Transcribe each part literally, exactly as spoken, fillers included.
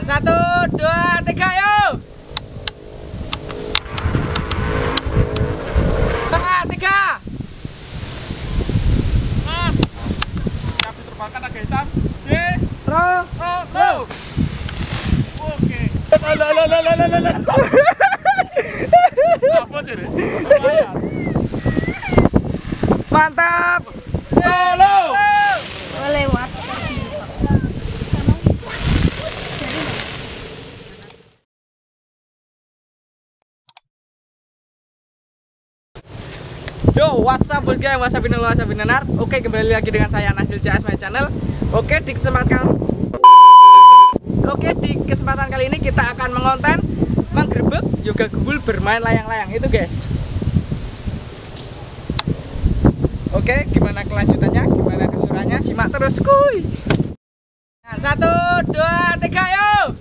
Satu, dua, tiga, yuk. Dua, tiga. Ah. Siap diterbangkan naga hitam. J. Ro, ro, ro. Oke. Lala, lala, lala, lala. Apa tuh? Lumayan. Mantap. Solo. Lewat. Yo, what's up bos guys, what's up in what's up in Nar. Oke, kembali lagi dengan saya Nasil C S My Channel. Oke, di kesempatan Oke, di kesempatan kali ini kita akan mengonten menggerebek juga gubul bermain layang-layang itu, guys. Oke, gimana kelanjutannya? Gimana keseruannya? Simak terus, kuy. Nah, satu, dua, tiga, yuk.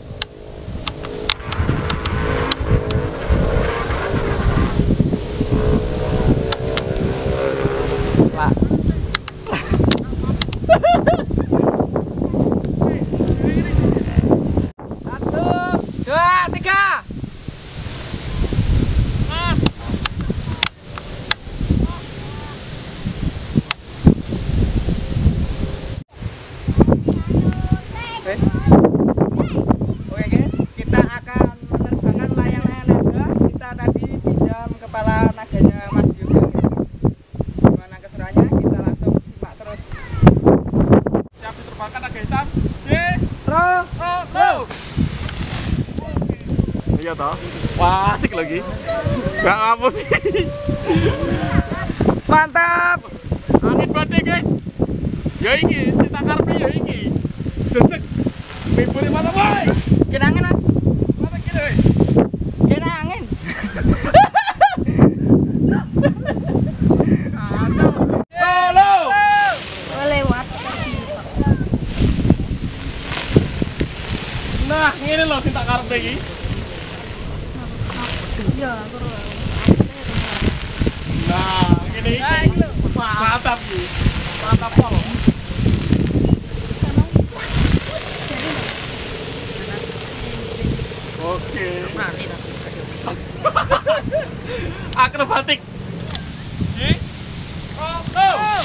Satu, dua, tiga. Ah. Oke. Oke guys, kita akan menerbangkan layang-layang naga. Kita tadi pinjam kepala naganya Mas Yoga. Gimana keseruannya? Kita langsung simak terus. Siap diterbangkan naga hitam. J. Ro, ro, ro. Iya toh. Wah, asik lagi. Gak apa sih. Mantap. Angin badai guys. Ya iki, kita karpe ya iki. Dedek. Mibule mana boy? Kena angin, ah. Mana kira weh? Kena angin. Kacau. Solo. Lewat. Nah, ngene lho sing tak karpe iki. Iya, Nah, ngene iki. Mantap iki. Mantap pol. Oke. Akrobatik. J. Oh, oh.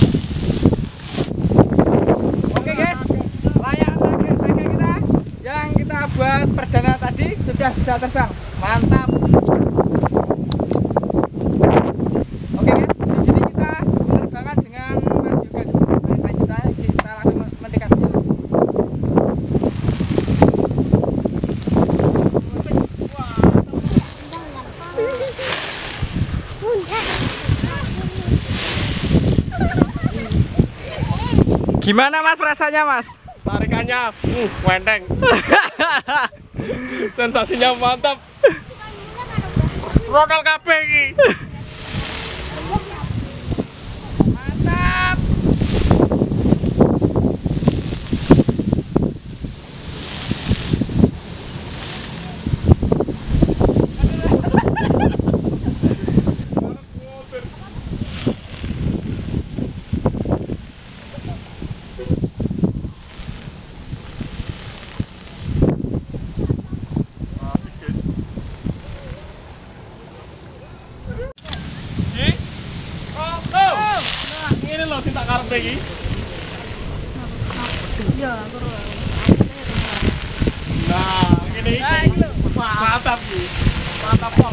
Oke guys, layangan naga kita yang kita buat perdana tadi sudah bisa terbang. Mantap. Oke guys, di sini kita penerbangan dengan Mas Yoga. Lanjutannya kita langsung mendekat. Gimana Mas rasanya Mas? Tarikannya, uh, wendeng. Sensasinya mantap. Rodal kabeh iki. Mantap. Ini loh sing tak karep iki. Iya, Nah, ngene iki. Mantap iki. Mantap pol.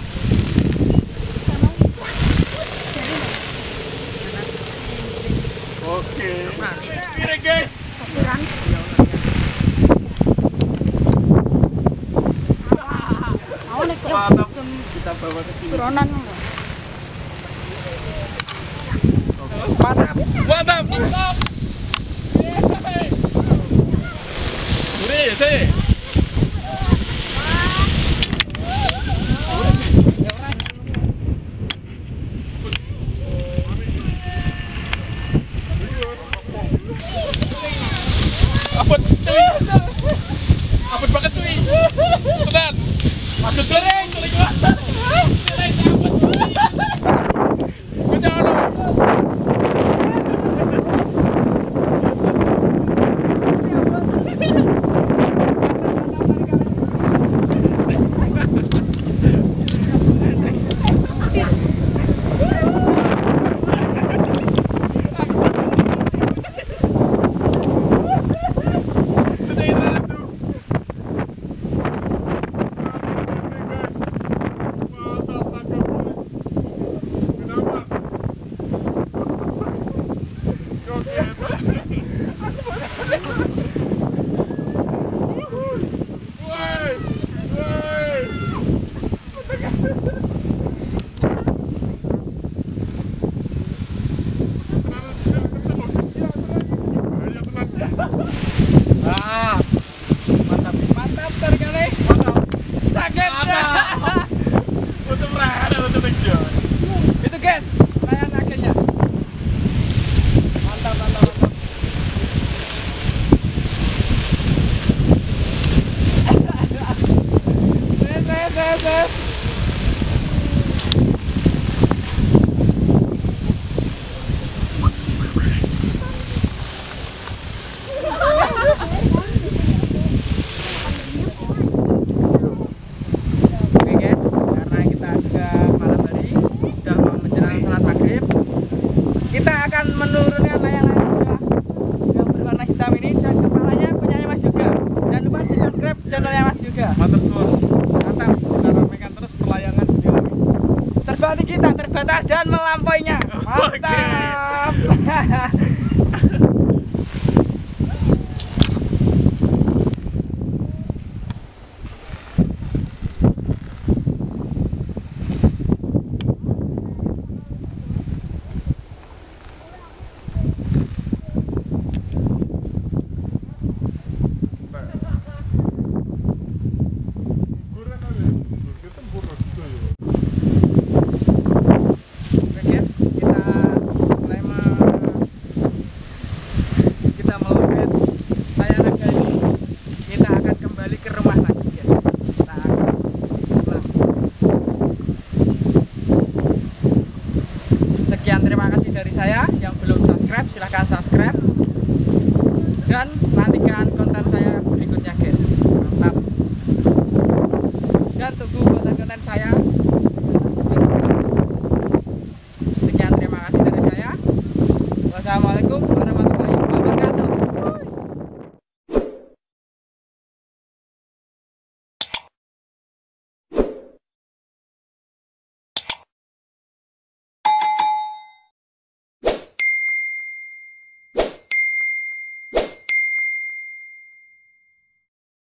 Oke. Kira guys. Mantap. Kita bawa ke sini. Turunan. Mantap. Mantap. Mantap. Ini sih. Apot, apot banget tuh. Tenan. Masuk goreng, goreng. guys. Oke guys, karena kita sudah malam hari, sudah mau menjelang sholat maghrib, kita akan menurunkan layang-layang juga yang berwarna hitam ini, dan kepalanya punyanya Mas Yoga. Jangan lupa di subscribe channelnya Mas Yoga. Matur suwun. Mantap. Kita ramekan terus pelayangan di sini. Terbang tinggi kita terbatas dan melampauinya. Mantap. Oke guys, kita mulai me- kita meloket layar naga ini. Kita akan kembali ke rumah lagi guys. Kita akan pulang. Sekian, terima kasih dari saya. Yang belum subscribe silahkan subscribe dan nantikan